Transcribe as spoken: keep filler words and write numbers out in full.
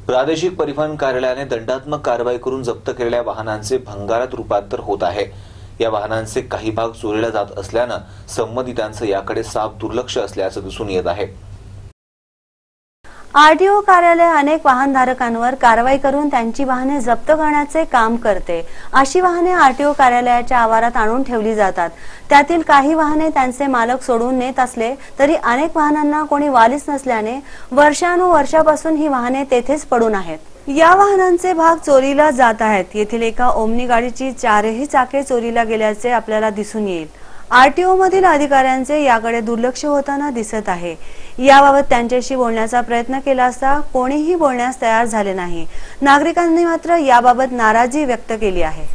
प्रादेशिक परिवहन कार्यालयाने दंडात्मक कारवाई करून जप्त केलेल्या वाहनांचे भंगारात रूपांतर होत आहे। या वाहनांचे काही भाग चोरीला जात असल्यानं संबंधितांचं याकडे साफ दुर्लक्ष असल्याचं दिसून येत आहे। आरटीओ कार्यालय अनेक वाहनधारकांवर कारवाई करून त्यांची वाहने जप्त करण्याचे काम करते। अशी वाहने आरटीओ कार्यालयाच्या आवारात आणून ठेवली जातात। त्यातील काही वाहने त्यांचे मालक सोडून नेत असले तरी अनेक वाहनांना कोणी वालीच नसल्याने वर्षानुवर्षापासून ही वाहने तेथेच पडून आहेत। या वाहनांचे भाग चोरीला जात आहेत। येथील एका ओमनी गाडीची चारही चाके चोरीला गेल्याचे आपल्याला दिसून येईल। आरटीओ मधील अधिकाऱ्यांचे याकडे दुर्लक्ष होताना दिसत आहे। याबाबत त्यांच्याशी बोलण्याचा प्रयत्न केला असता कोणीही बोलण्यास तयार झाले नाही। नागरिकांनी मात्र याबाबत नाराजी व्यक्त केली आहे।